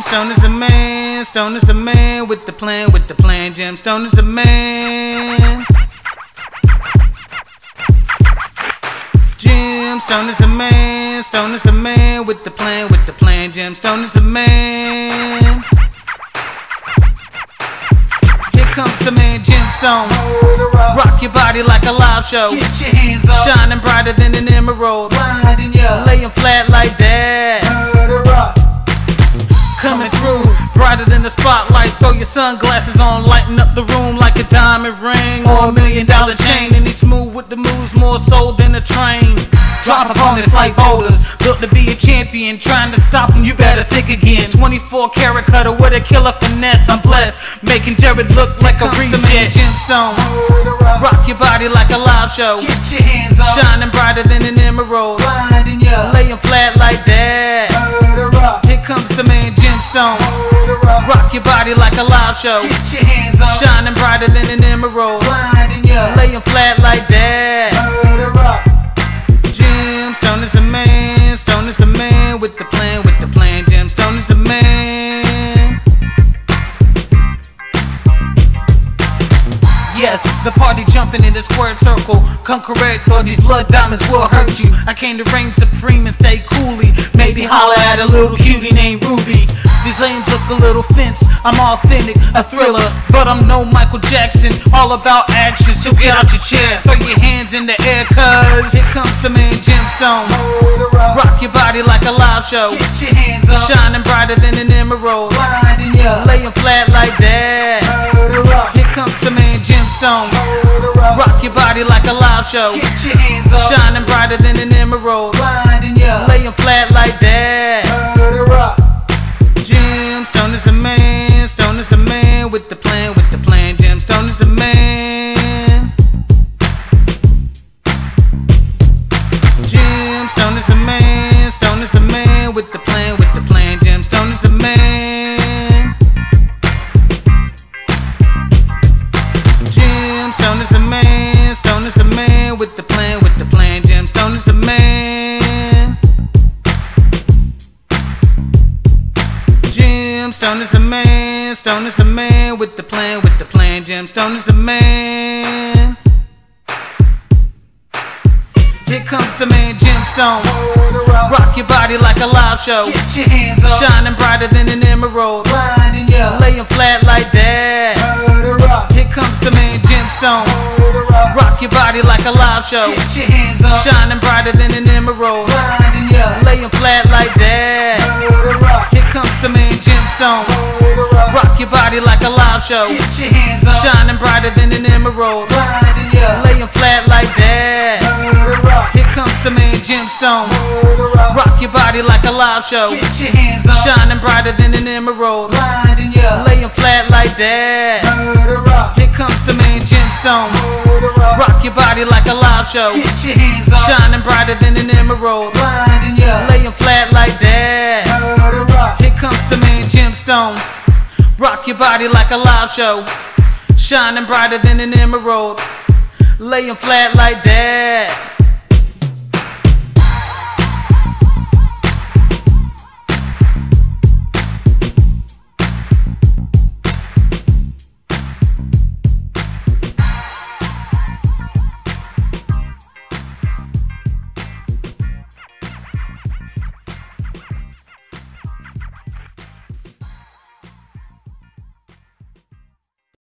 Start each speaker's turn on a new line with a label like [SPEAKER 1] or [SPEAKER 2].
[SPEAKER 1] Stone is the man, Stone is the man with the plan, Gemstone is the man. Gemstone is the man, Stone is the man with the plan, Gemstone is the man. Here comes the man, Gemstone. Rock your body like a live show.
[SPEAKER 2] Get your hands up.
[SPEAKER 1] Shining brighter than an emerald.
[SPEAKER 2] Blinding ya.
[SPEAKER 1] Laying flat like that.
[SPEAKER 2] Murder up.
[SPEAKER 1] Coming through, brighter than the spotlight. Throw your sunglasses on, lighten up the room like a diamond ring or $1 million chain. And he's smooth with the moves, more soul than a train. Drop opponents like boulders, built to be a champion. Trying to stop him, you better think again. 24 karat cutter with a killer finesse. I'm blessed, making Jared look like a reject. Gemstone, rock your body like a live show.
[SPEAKER 2] Get your hands up.
[SPEAKER 1] Shining brighter than an emerald.
[SPEAKER 2] Blinding ya.
[SPEAKER 1] Laying flat like that.
[SPEAKER 2] Murder up.
[SPEAKER 1] Here comes the man, Gemstone.
[SPEAKER 2] Murder up.
[SPEAKER 1] Rock your body like a live show.
[SPEAKER 2] Get your hands up.
[SPEAKER 1] Shining brighter than an emerald.
[SPEAKER 2] Blinding ya.
[SPEAKER 1] Laying flat like that.
[SPEAKER 2] Murder up.
[SPEAKER 1] Gemstone is the man, Stone is the man with the plan, Gemstone is the man. Yes, the party jumping in the squared circle. Come correct or these blood diamonds will hurt you. I came to reign supreme and stay coolly. Maybe holler at a little cutie named Ruby. These lanes look a little fence, I'm authentic, a thriller, but I'm no Michael Jackson, all about action, so get out your chair, throw your hands in the air, cuz here comes the man, Gemstone. Rock your body like a live show.
[SPEAKER 2] Get your hands up.
[SPEAKER 1] Shining brighter than an emerald.
[SPEAKER 2] Blinding ya.
[SPEAKER 1] Laying flat like that.
[SPEAKER 2] Murder up.
[SPEAKER 1] Here comes the man, Gemstone.
[SPEAKER 2] Murder up.
[SPEAKER 1] Rock your body like a live show.
[SPEAKER 2] Get your hands up.
[SPEAKER 1] Shining brighter than an emerald.
[SPEAKER 2] Blinding ya.
[SPEAKER 1] Laying flat like that.
[SPEAKER 2] Murder up.
[SPEAKER 1] Gemstone is the man, Stone is the man with the plan, Gemstone is the man. Gemstone is the man, Stone is the man with the plan, Gemstone is the man. Gemstone is the man, Stone is the man with the plan, Gemstone is the man. Gemstone is the man, Stone is the man with the plan, Gemstone is the man. Here comes the man, Gemstone. Rock your body like a live show.
[SPEAKER 2] Get your hands up.
[SPEAKER 1] Shining brighter than an emerald.
[SPEAKER 2] Blinding ya.
[SPEAKER 1] Laying flat like that.
[SPEAKER 2] Murder up.
[SPEAKER 1] Here comes the man, Gemstone.
[SPEAKER 2] Murder up.
[SPEAKER 1] Rock your body like a live show.
[SPEAKER 2] Get your hands up.
[SPEAKER 1] Shining brighter than an emerald.
[SPEAKER 2] Blinding ya.
[SPEAKER 1] Laying flat like that.
[SPEAKER 2] Murder up.
[SPEAKER 1] Here comes the man, Gemstone.
[SPEAKER 2] Murder up.
[SPEAKER 1] Rock your body like a live show.
[SPEAKER 2] Get your hands up.
[SPEAKER 1] Shining brighter than an emerald.
[SPEAKER 2] Blinding ya.
[SPEAKER 1] Laying flat like that.
[SPEAKER 2] Murder up.
[SPEAKER 1] Here comes the man, Gemstone.
[SPEAKER 2] Murder up.
[SPEAKER 1] Rock your body like a live show.
[SPEAKER 2] Get your hands up.
[SPEAKER 1] Shining brighter than an emerald.
[SPEAKER 2] Blinding ya.
[SPEAKER 1] Laying flat like that.
[SPEAKER 2] Murder up.
[SPEAKER 1] Here comes the man, Gemstone.
[SPEAKER 2] Murder up.
[SPEAKER 1] Rock your body like a live show.
[SPEAKER 2] Get your hands up.
[SPEAKER 1] Shining brighter than an emerald.
[SPEAKER 2] Blinding ya.
[SPEAKER 1] Laying flat like that.
[SPEAKER 2] Murder up.
[SPEAKER 1] Here comes the man, Gemstone. Rock your body like a live show. Shining brighter than an emerald. Laying flat like that.